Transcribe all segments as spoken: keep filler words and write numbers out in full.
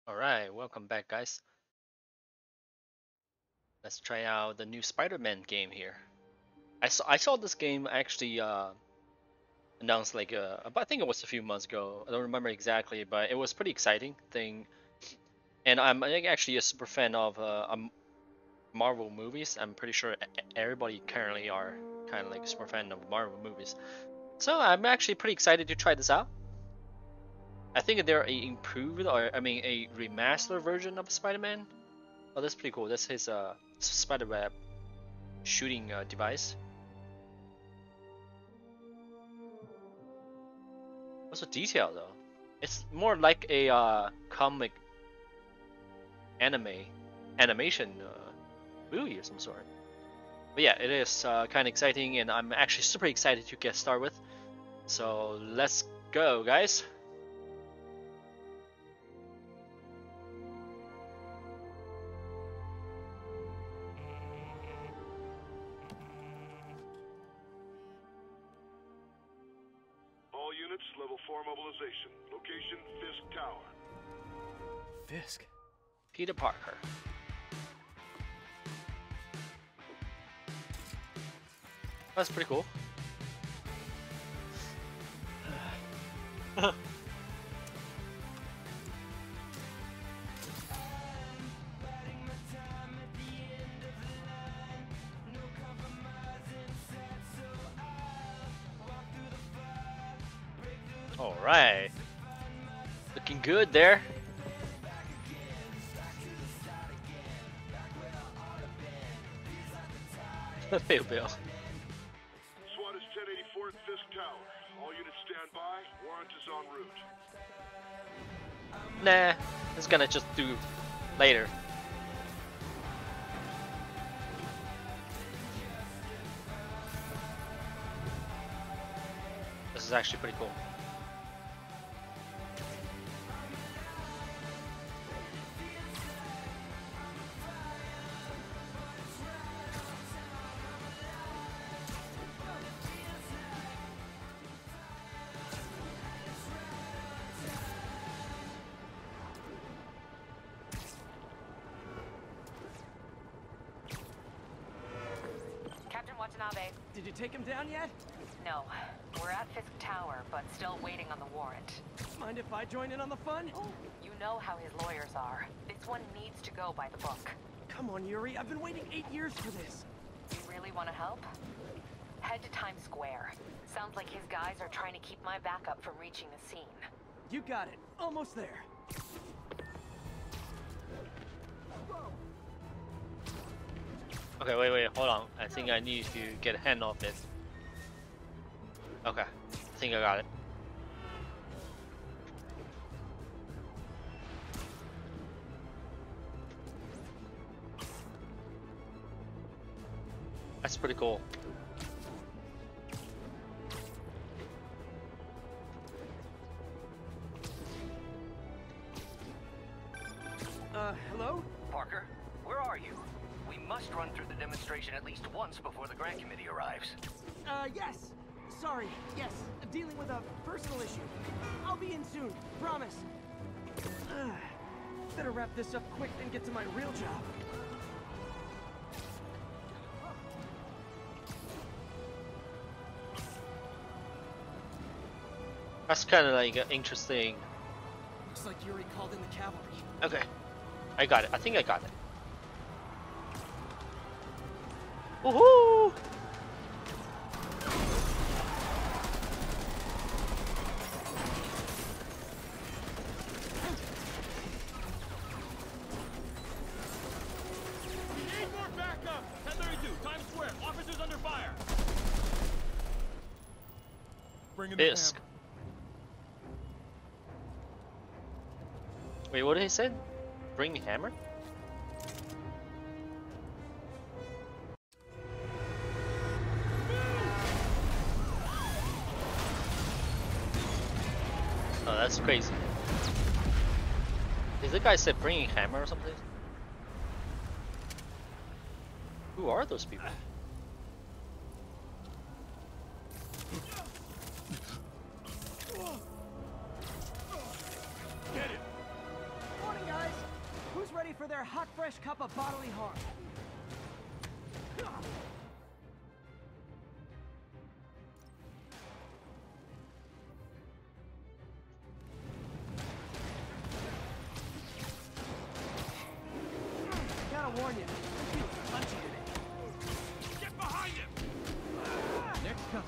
Alright, welcome back guys. Let's try out the new Spider-Man game here. I saw I saw this game actually uh, announced like uh, about, I think it was a few months ago. I don't remember exactly, but it was pretty exciting thing. And I'm like, actually a super fan of uh, um, Marvel movies. I'm pretty sure e- everybody currently are kind of like a super fan of Marvel movies. So I'm actually pretty excited to try this out. I think they're a improved or I mean a remastered version of Spider-Man. Oh, that's pretty cool. That's his uh, spiderweb shooting uh, device. What's the detail though? It's more like a uh, comic anime animation uh, movie of some sort. But yeah, it is uh, kind of exciting, and I'm actually super excited to get started with. So let's go, guys. All units, level four mobilization. Location, Fisk Tower. Fisk? Peter Parker. That's pretty cool. All right, looking good there. Bill, Bill. SWAT is ten eighty-four at Fisk Tower. All units stand by. Warrant is en route. Nah, it's gonna just do later. This is actually pretty cool. Captain Watanabe. Did you take him down yet? No. We're at Fisk Tower, but still waiting on the warrant. Mind if I join in on the fun? You know how his lawyers are. This one needs to go by the book. Come on, Yuri. I've been waiting eight years for this. You really want to help? Head to Times Square. Sounds like his guys are trying to keep my backup from reaching the scene. You got it. Almost there. Okay, wait, wait, hold on. I think I need to get a hand off it. Okay, I think I got it. That's pretty cool. Uh, hello? Parker, where are you? We must run through the demonstration at least once before the grant committee arrives. Uh, yes. Sorry. Yes. Dealing with a personal issue. I'll be in soon. Promise. Uh, better wrap this up quick and get to my real job. That's kind of like uh, interesting. Looks like Yuri called in the cavalry. Okay, I got it. I think I got it. Woohoo! We need more backup! ten thirty-two, Times Square. Officers under fire. Bring in the Fisk. camp. Wait, what did he say? Bring the hammer? Oh, that's crazy. Did the guy say bring a hammer or something? Who are those people? Get it! Morning, guys. their hot, fresh cup of bodily harm. Gotta warn you, this feels punchy today. Get behind him! Next cup.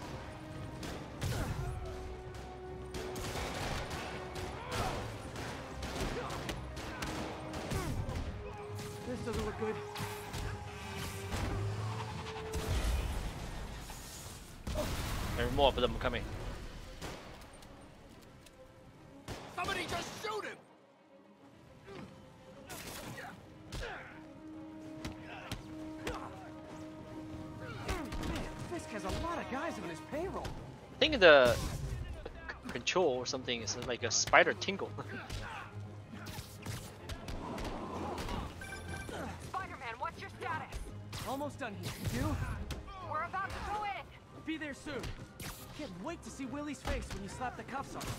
This doesn't look good. There are more of them coming. Somebody just shoot him! Man, Fisk has a lot of guys on his payroll. I think the c- control or something is like a spider tingle. Spider-Man, what's your status? Almost done here. You? We're about to go in. Be there soon. Can't wait to see Willie's face when you slap the cuffs on him.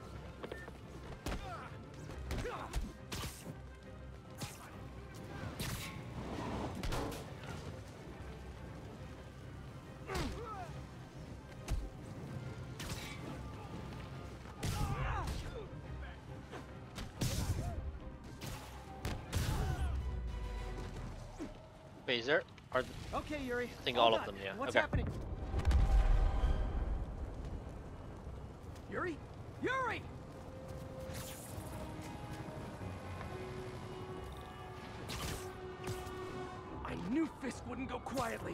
Wait, is there? Are Okay, Yuri. I think Hold all of on. them, yeah. What's Okay. happening? Yuri? Yuri! I knew Fisk wouldn't go quietly.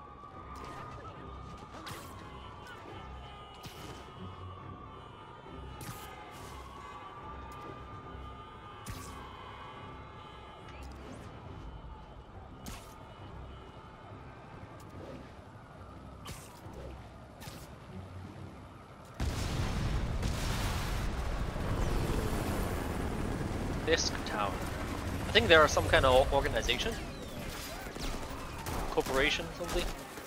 Fisk Tower? I think there are some kind of organization, corporation, something.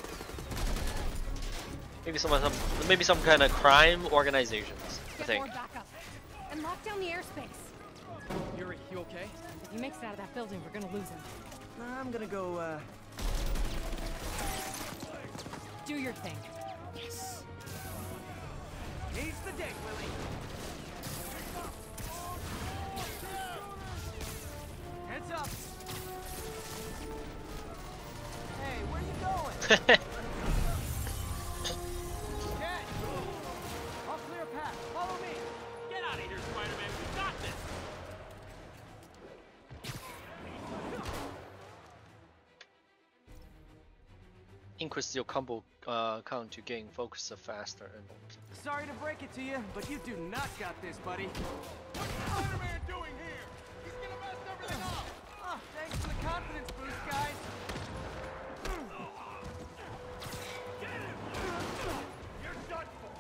Maybe some, some maybe some kind of crime organizations. I Get think. more backup. And lock down the airspace. Yuri, you okay? If he makes it out of that building, we're gonna lose him. I'm gonna go, uh... Do your thing. Yes! He's the day, Willie! Heads up! Hey, where you going? Jet! I'll clear a path. Follow me! Get out of here, Spider-Man. We got this! Increase your combo uh, count to gain focus faster. And Sorry to break it to you, but you do not got this, buddy. What's Spider-Man doing here? He's gonna mess everything up! Oh, thanks for the confidence boost, guys. Get him! You're done for!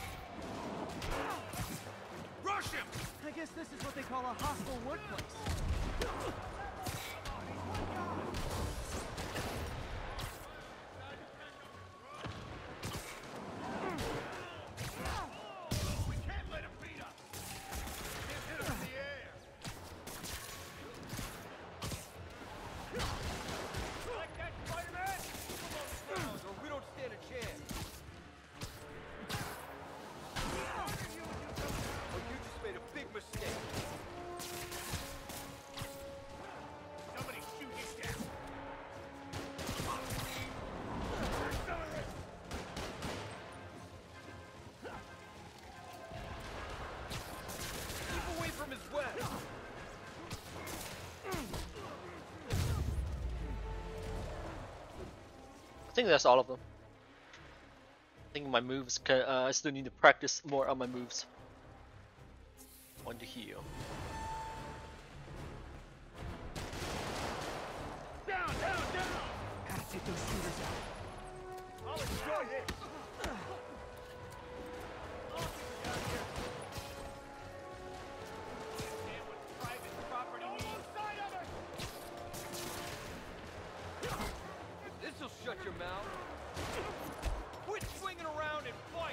Rush him! I guess this is what they call a hostile workplace. We can't let him beat us! Can't hit him in the air! Like that, Spider-Man? Come on, or we don't stand a chance. Well, you just made a big mistake. Somebody shoot him down. Keep away from his web. I think that's all of them. I think my moves. Can, uh, I still need to practice more on my moves. One to heal. Down, down, down! Gotta take those shooters out. I'll enjoy this. This'll shut your mouth. Quit swinging around and fight.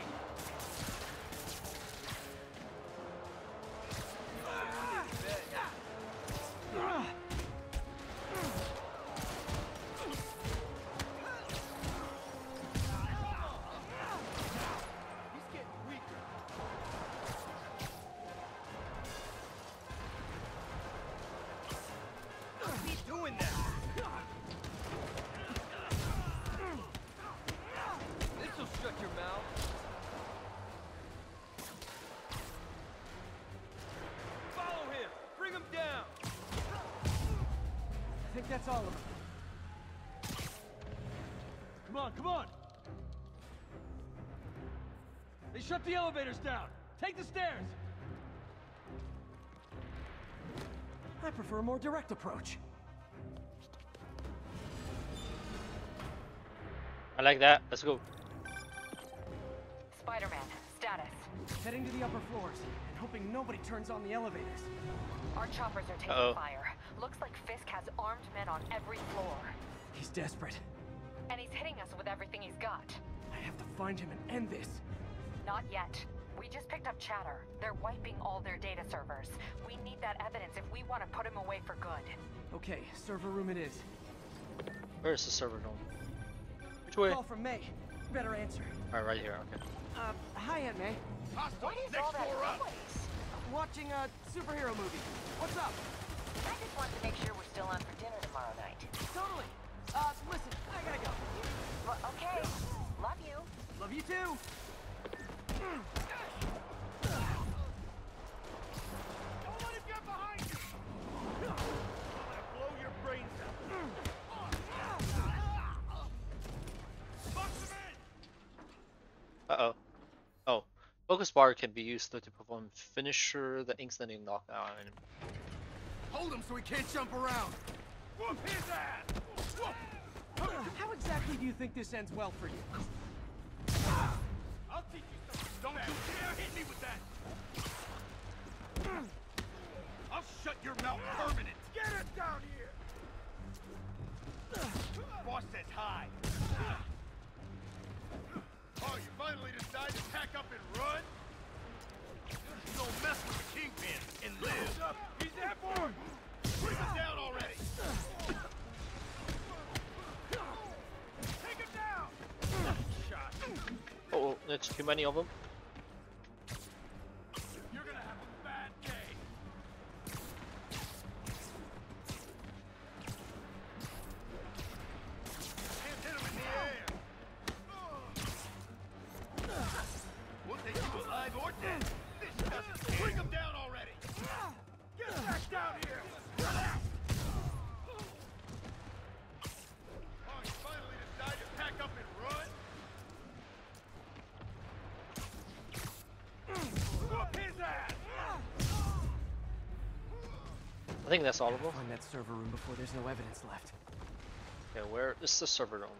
like that's all of them. Come on, come on! They shut the elevators down! Take the stairs! I prefer a more direct approach. I like that. Let's go. Spider-Man, status. Heading to the upper floors, and hoping nobody turns on the elevators. Our choppers are taking Uh-oh. fire. Looks like Fisk has armed men on every floor. He's desperate. And he's hitting us with everything he's got. I have to find him and end this. Not yet. We just picked up chatter. They're wiping all their data servers. We need that evidence if we want to put him away for good. Okay, server room it is. Where's the server room? Which way? Call from May. Better answer. Alright, right here. Okay. Uh, hi, Aunt May. What is all that noise? Watching a superhero movie. What's up? I just wanted to make sure we're still on for dinner tomorrow night. Totally. Uh, listen, I gotta go. Well, okay. Love you. Love you too. Don't let him get behind you! I'm gonna blow your brains out. Box him in! Uh oh. Oh. Focus bar can be used to perform finisher, the ink standing knockout. Hold him so he can't jump around. Whoop his ass! Whoop! How exactly do you think this ends well for you? I'll teach you something. Don't you dare hit me with that! I'll shut your mouth permanent. Get it down here! Boss says hi. Oh, you finally decide to pack up and run? You don't mess with the kingpin and live. He's airborne! Bring him down already! Take him down! Shot. Oh, that's too many of them. You're gonna have a bad day. Can't hit him in the air. We'll take you alive or dead. This doesn't bring him down already. Get back down here. Oh, you finally decide to pack up and run? Whoop his ass! I think that's all of them. Find that server room before there's no evidence left. Okay, where this is the server room?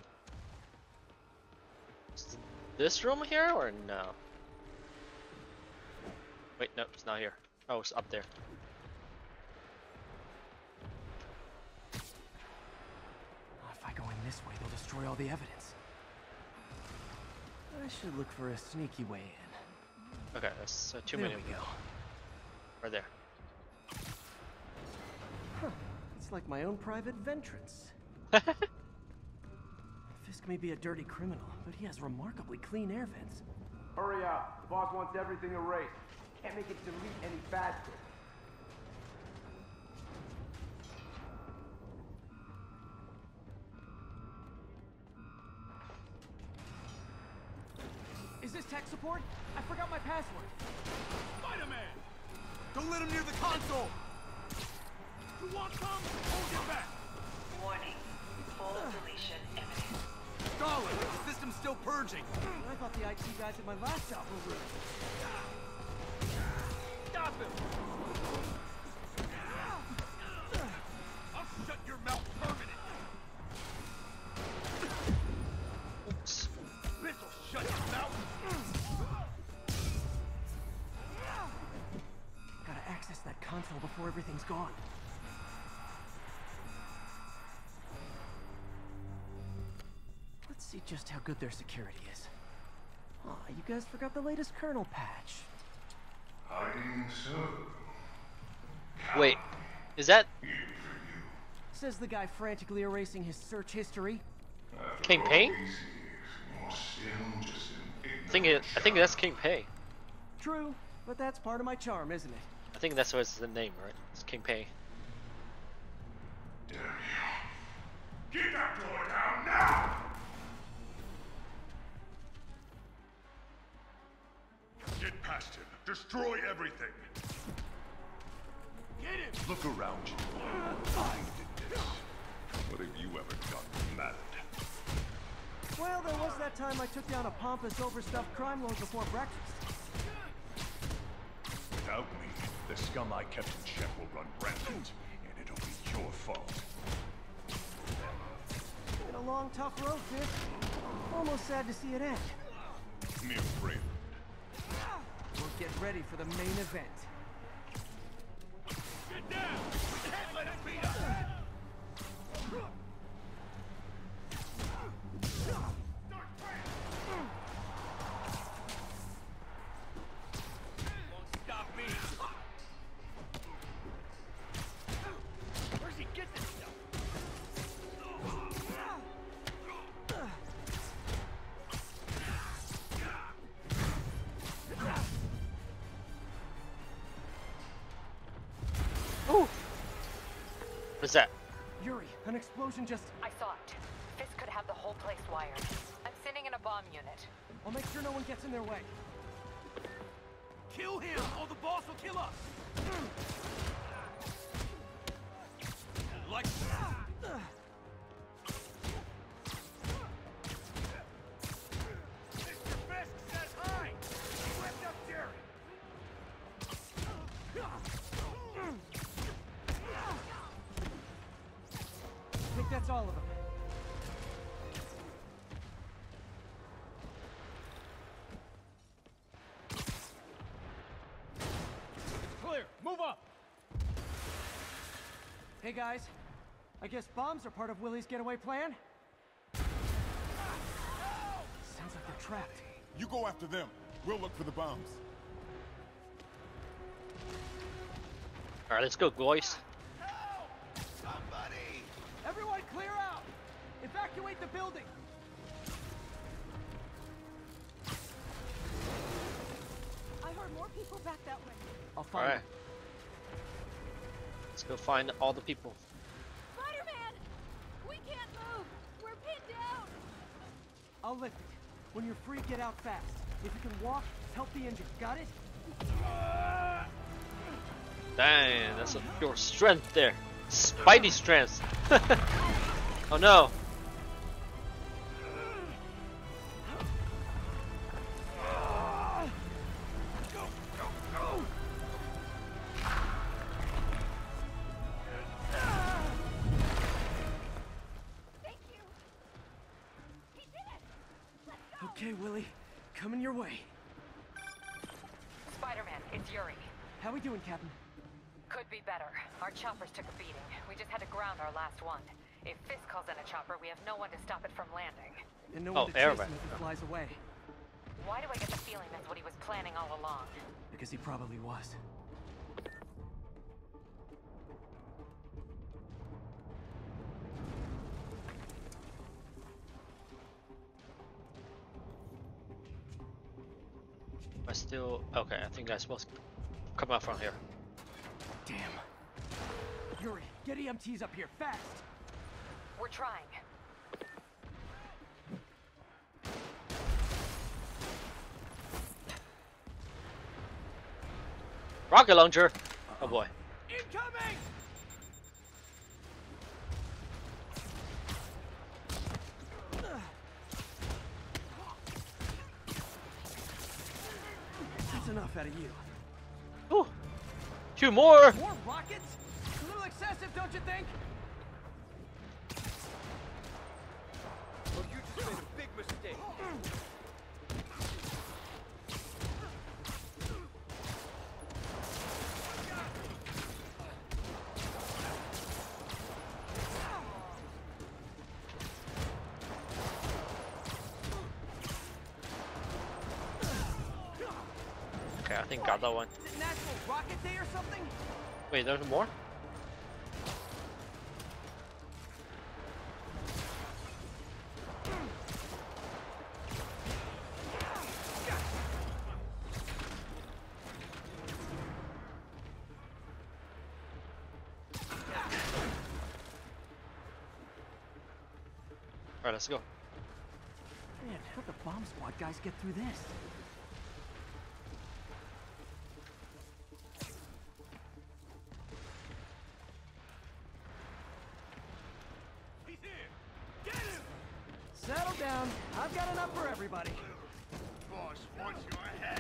Is this room here or no? Wait, no, it's not here. Oh, it's up there. If I go in this way, they'll destroy all the evidence. I should look for a sneaky way in. Okay, that's uh, too There many. we go. Right there. Huh. It's like my own private ventrance. Fisk may be a dirty criminal, but he has remarkably clean air vents. Hurry up. The boss wants everything erased. Can't make it delete any faster. Is this tech support? I forgot my password. Spider-Man! Don't let him near the console. You want some? Hold your back! Warning. Full deletion imminent. Darling, the system's still purging. I thought the I T guys at my last job were rude. Stop him! I'll shut your mouth permanent! Oops. This'll shut your mouth! Gotta access that console before everything's gone. Let's see just how good their security is. Aw, you guys forgot the latest kernel patch. Hiding so. Wait, is that Says the guy frantically erasing his search history. King Pay? I think it, I think that's King Pay. True, but that's part of my charm, isn't it? I think that's what's the name, right? It's King Pay. Damn you. Get that door down now! Get past him. Destroy everything. Get him! Look around you. Find this. What have you ever done, Matt? Well, there was that time I took down a pompous, overstuffed crime lord before breakfast. Without me, the scum I kept in check will run rampant, and it'll be your fault. Been a long, tough road, Fist. Almost sad to see it end. Mere prelude. We'll get ready for the main event. Get down! We can't let it beat us! Won't stop me! Where's he get this stuff? Ooh. What's that? Yuri, an explosion just... I saw it. Fisk could have the whole place wired. I'm sending in a bomb unit. I'll make sure no one gets in their way. Kill him, or the boss will kill us! Like... Mister Fisk says hi! Lift up Jerry! I think that's all of them. Clear, move up! Hey guys, I guess bombs are part of Willie's getaway plan? Sounds like they're trapped. You go after them. We'll look for the bombs. All right, let's go, boys. Help! Somebody! Everyone clear out! Evacuate the building! I heard more people back that way. I'll All find right, them. let's go find all the people. Spider-Man! We can't move! We're pinned down! I'll lift it. When you're free, get out fast. If you can walk, help the injured. Got it? Dang, that's a pure strength there. Spidey strength. Oh no. Thank you! He did it! Let's go! Okay, Willie. Coming your way. Spider-Man, it's Yuri. How we doing, Captain? Could be better. Our choppers took a beating. We just had to ground our last one. If Fisk calls in a chopper, we have no one to stop it from landing. And no Oh, one to chase airman. him if he flies away. Why do I get the feeling that's what he was planning all along? Because he probably was. I still okay. I think I'm supposed to come out from here. Damn. Yuri, get E M Ts up here, fast! We're trying. Rocket launcher. Oh boy. Incoming! That's enough out of you. Ooh. Two more. More rockets? A little excessive, don't you think? Oh, you just made a big mistake. Okay, I think got that one. Is it National Rocket Day or something? Wait, there's more? Alright, let's go. Man, how'd the bomb squad guys get through this? got enough for everybody. Boss wants you ahead.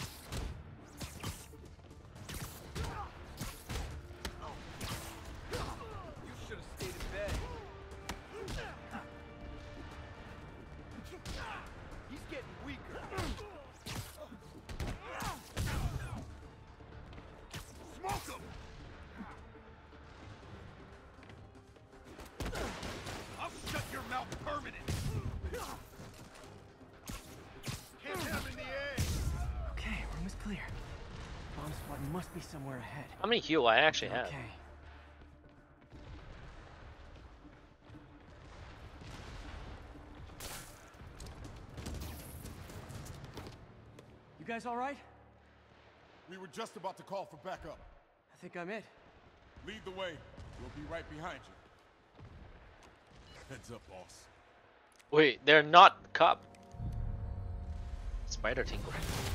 You should have stayed in bed. He's getting weaker. Smoke him! I'll shut your mouth permanent. Can't have in the air. Okay, room is clear. Bomb squad must be somewhere ahead. How many heal I actually have? Okay. You guys all right? We were just about to call for backup. I think I'm it. Lead the way. We'll be right behind you. Heads up, boss. Wait, they're not cop. Spider tingle.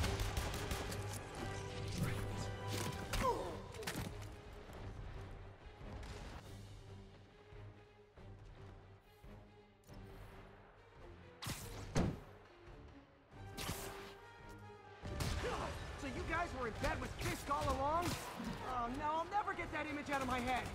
So you guys were in bed with Fisk all along? Oh no, I'll never get that image out of my head.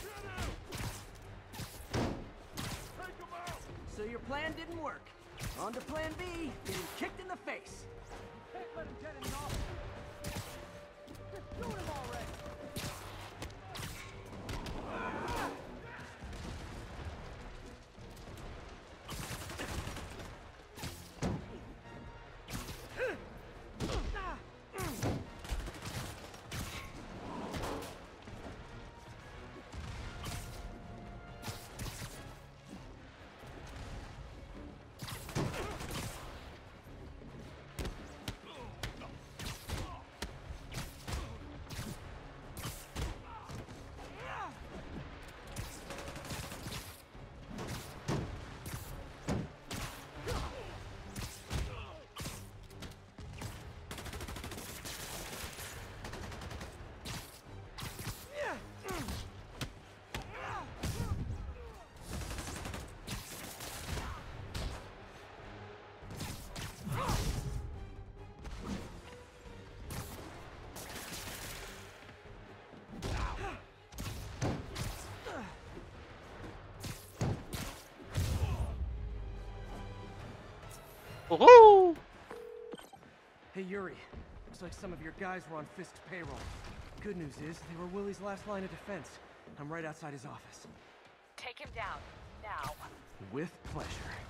So your plan didn't work. On to plan B, getting kicked in the face. Can't let him get any off. Just shoot him already. Woohoo! Hey Yuri, looks like some of your guys were on Fisk's payroll. Good news is, they were Willie's last line of defense. I'm right outside his office. Take him down, now. With pleasure.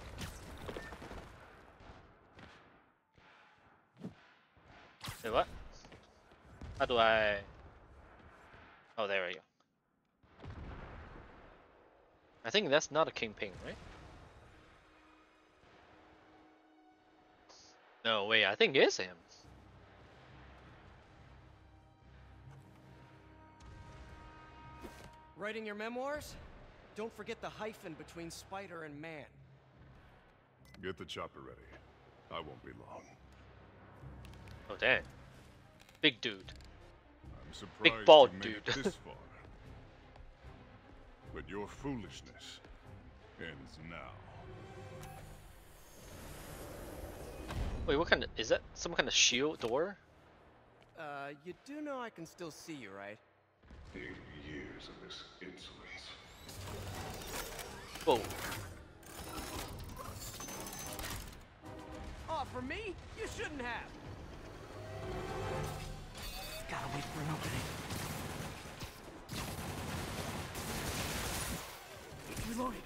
Wait, what? How do I... Oh, there we go. I think that's not a kingpin, right? No, wait, I think it is him. Writing your memoirs? Don't forget the hyphen between spider and man. Get the chopper ready. I won't be long. Oh, damn. Big dude. I'm surprised Big bald you made dude. it this far. But your foolishness ends now. Wait, what kind of... Is that some kind of shield door? Uh, you do know I can still see you, right? Eighty years of this insolence. Whoa. Oh, for me? You shouldn't have. Gotta wait for an opening. Reloading.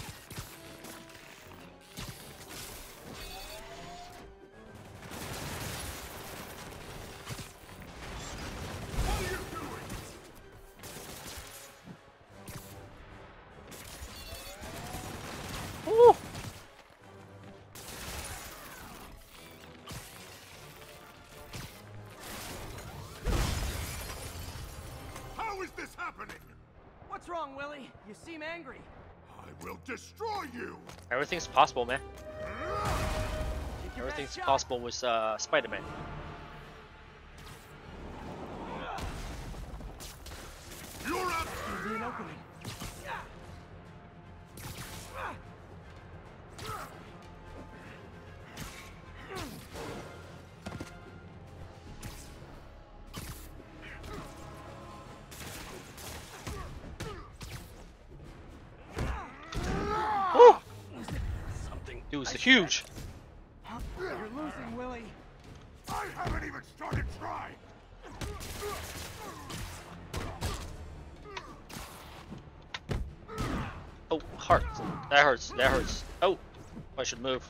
What are you doing? Ooh. How is this happening? What's wrong, Willie? You seem angry. I will destroy you! Everything's possible, man. Take your Everything's best shot. possible with uh, Spider-Man. You're up! There'll be an opening. He was huge. You're losing, Willie. I haven't even started trying. Oh, heart. That hurts. That hurts. Oh, I should move.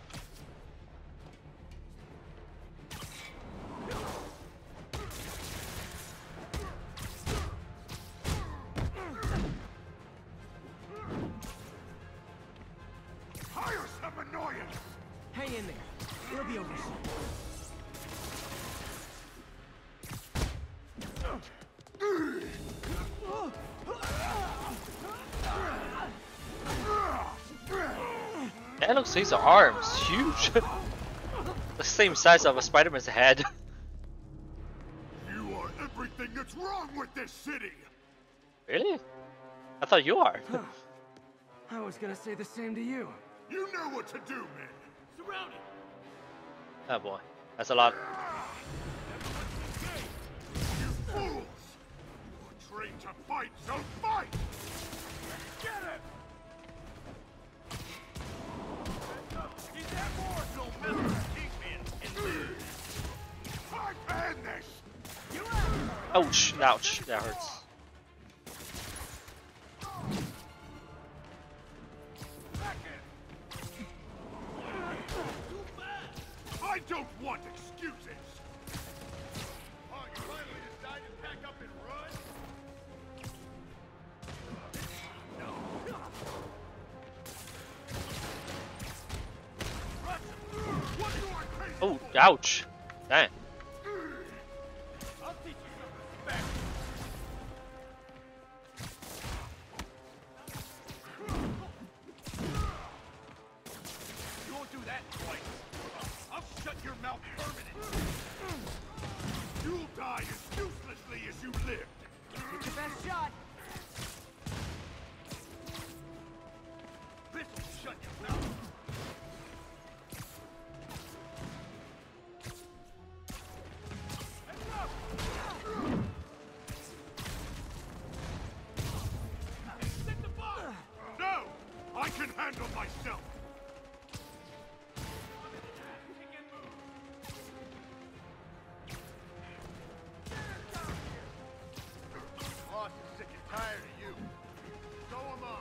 Tiresome annoyance. Hang in there. It'll be over soon. That looks like his arms huge. The same size of a Spider-Man's head. You are everything that's wrong with this city. Really? I thought you are. I was gonna say the same to you. You know what to do, men. Surround it. Oh boy, that's a lot. You fools! You're trained to fight, so fight! Get him! He's that more! Don't mess with the Kingpin and live! Fight and this! You Ouch, ouch, that hurts. I don't want excuses! Oh, you finally decided to pack up and run? No. What do I pay you Oh, for? ouch. Dang. I'll teach you some respect. You won't do that twice. I'll shut your mouth permanently. You'll die as uselessly as you lived. Get your best shot. This'll shut your mouth. Heads up! Set the bar! No! I can handle myself! Boss is sick and tired of you. So am I.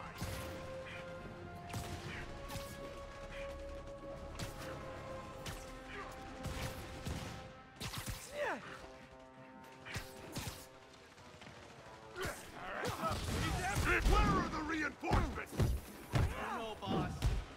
Where are the reinforcements? No, boss.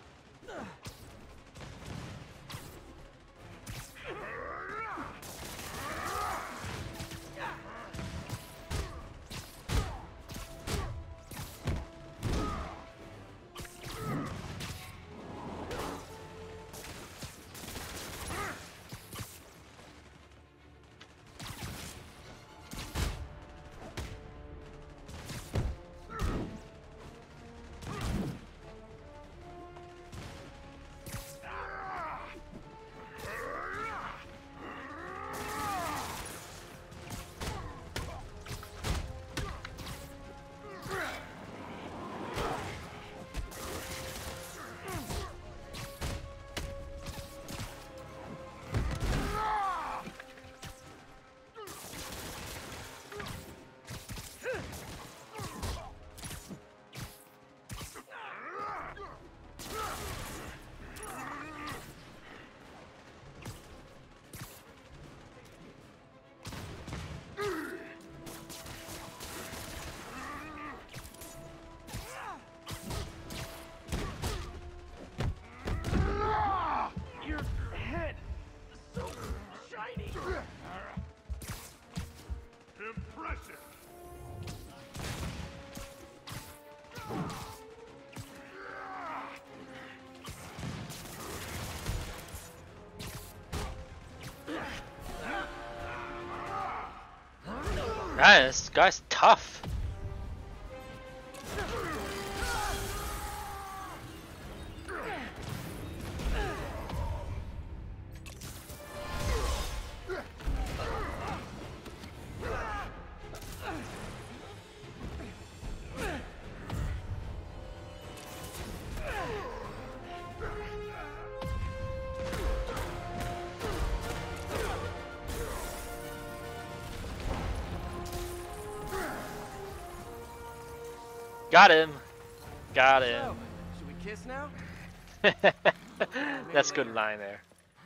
Your head. So shiny. Impressive. Man, this guy's tough. Got him. Got him. So, should we kiss now? That's a good line there.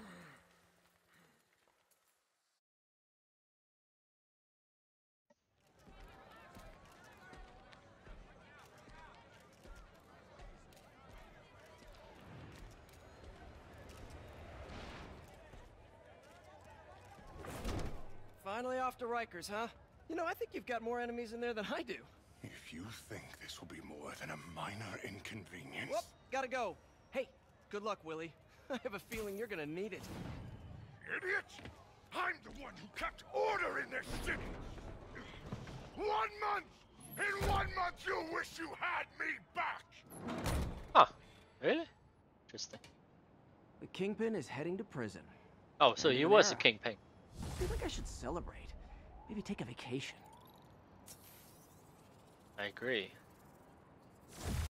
Finally off to Rikers, huh? You know, I think you've got more enemies in there than I do. If you think this will be more than a minor inconvenience... Whoop, gotta go. Hey, good luck, Willie. I have a feeling you're gonna need it. Idiot! I'm the one who kept order in this city! One month! In one month you'll wish you had me back! Huh. Really? Interesting. The Kingpin is heading to prison. Oh, so he was a kingpin. I feel like I should celebrate. Maybe take a vacation. I agree.